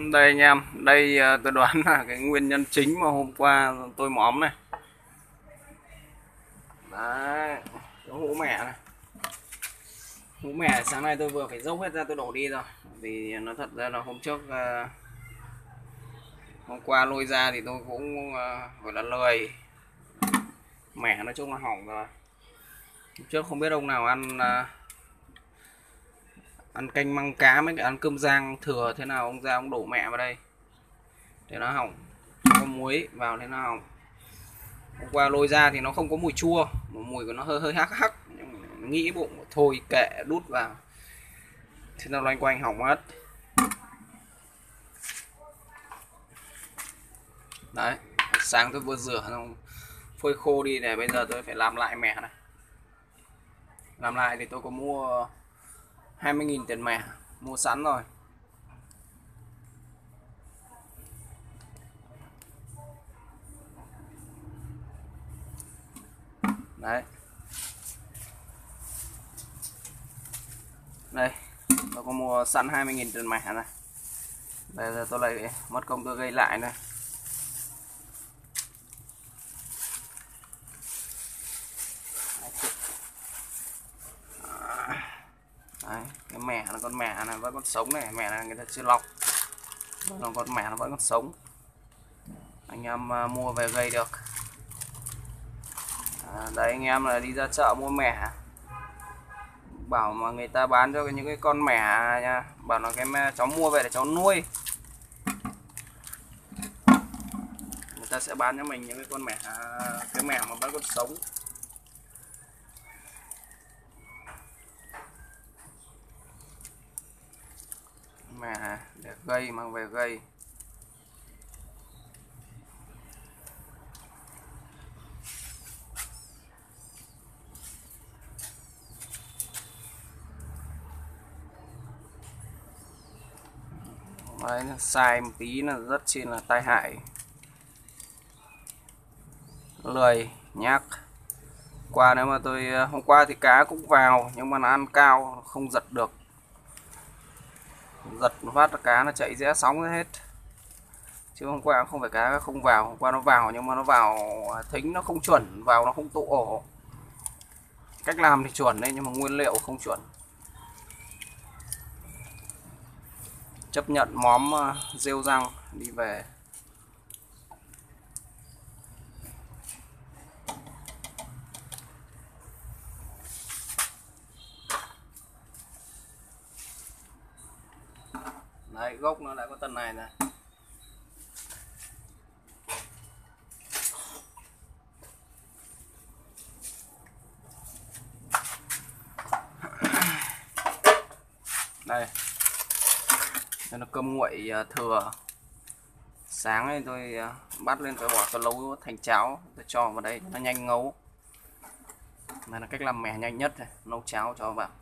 Đây anh em, đây tôi đoán là cái nguyên nhân chính mà hôm qua tôi móm này. Đấy, cái hũ mẹ này. Hũ mẹ sáng nay tôi vừa phải dốc hết ra tôi đổ đi rồi. Vì nó thật ra là hôm trước hôm qua lôi ra thì tôi cũng gọi là lười. Mẻ nói chung là hỏng rồi. Hôm trước không biết ông nào ăn canh măng cá với cả ăn cơm rang thừa thế nào, ông ra ông đổ mẹ vào đây để nó hỏng, có muối vào thế nào hỏng. Hôm qua lôi ra thì nó không có mùi chua, mùi của nó hơi hơi hắc hắc, nghĩ bụng thôi kệ đút vào thế nó loanh quanh hỏng mất. Đấy, sáng tôi vừa rửa xong phơi khô đi để bây giờ tôi phải làm lại mẻ này. Làm lại thì tôi có mua 20.000 tiền mẻ, mua sẵn rồi. Đấy, đây tôi có mua sẵn 20.000 tiền mẻ này. Bây giờ tôi lại mất công tôi gây lại này. Đấy, cái mẻ là con mẻ này vẫn còn sống này, mẻ này người ta chưa lọc, còn con mẻ nó vẫn còn sống, anh em mua về gây được. Đấy anh em là đi ra chợ mua mẻ, bảo mà người ta bán cho những cái con mẻ nha, bảo là cái cháu mua về để cháu nuôi, người ta sẽ bán cho mình những cái con mẻ, cái mẻ mà vẫn còn sống. Mẻ để gây, mang về gây. Đấy, sai một tí là rất chi là tai hại, lười nhác. Qua nếu mà tôi hôm qua thì cá cũng vào nhưng mà nó ăn cao không giật được, giật phát cá nó chạy rẽ sóng hết. Chứ hôm qua không phải cá không vào, hôm qua nó vào nhưng mà nó vào thính nó không chuẩn, vào nó không tụ ổ. Cách làm thì chuẩn đấy nhưng mà nguyên liệu không chuẩn. Chấp nhận móm rêu răng đi về. Đấy, gốc nó lại có tần này này. Đây, đây là cơm nguội thừa. Sáng ấy tôi bắt lên tôi bỏ tôi nấu thành cháo, tôi cho vào đây nó nhanh ngấu. Đây là cách làm mẻ nhanh nhất này, nấu cháo cho vào.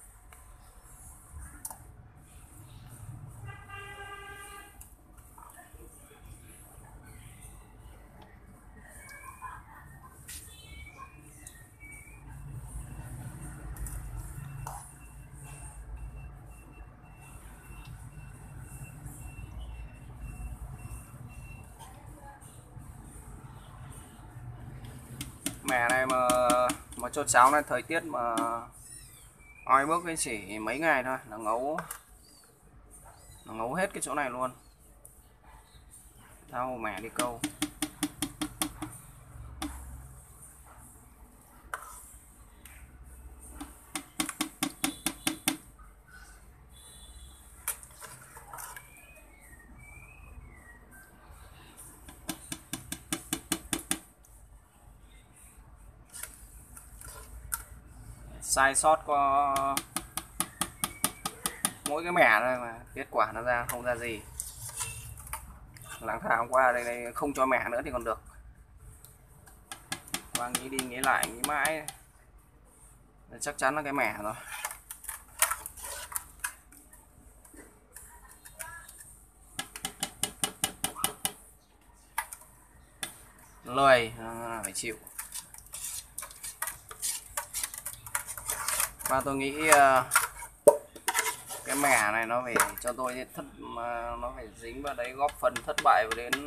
Mẻ này mà cho cháo này, thời tiết mà oi bức cái chỉ mấy ngày thôi là ngấu hết cái chỗ này luôn. Thao mẻ đi câu. Sai sót có mỗi cái mẻ thôi mà kết quả nó ra không ra gì. Lang thang qua đây không cho mẻ nữa thì còn được. Qua nghĩ đi nghĩ lại nghĩ mãi chắc chắn là cái mẻ rồi. Lười phải chịu. Và tôi nghĩ cái mẻ này nó phải cho tôi thất mà nó phải dính vào đấy, góp phần thất bại vào đến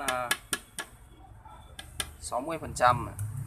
60%.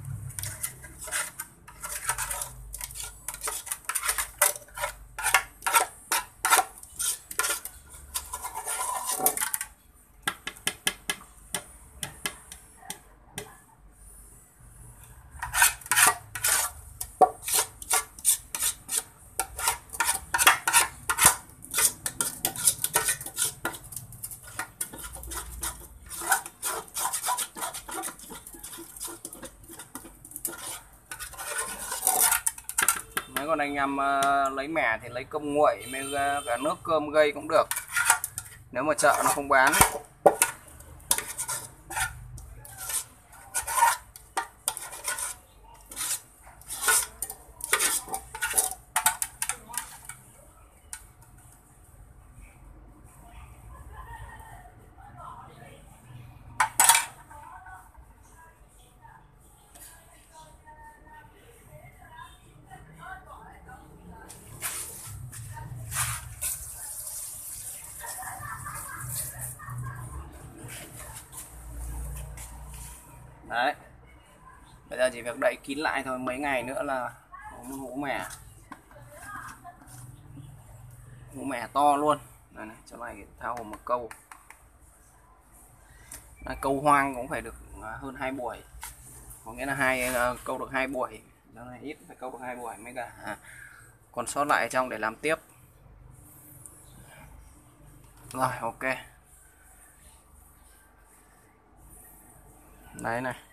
Nếu còn anh em lấy mẻ thì lấy cơm nguội với cả nước cơm gây cũng được, nếu mà chợ nó không bán. Đấy, bây giờ chỉ việc đậy kín lại thôi, mấy ngày nữa là có một hũ mẻ to luôn. Đây này, cho này thao hồ một câu. Câu hoang cũng phải được hơn 2 buổi, có nghĩa là câu được 2 buổi, đó này ít phải câu được 2 buổi mới cả còn sót lại ở trong để làm tiếp. Rồi ok, đấy này.